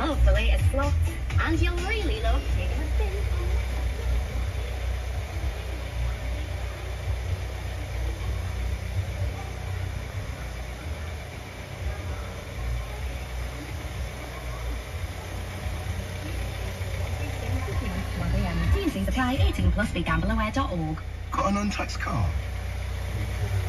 love the latest slots, and you'll really love taking a spin. T&Cs apply. 18+. BeGambleAware.org. Got an untaxed car?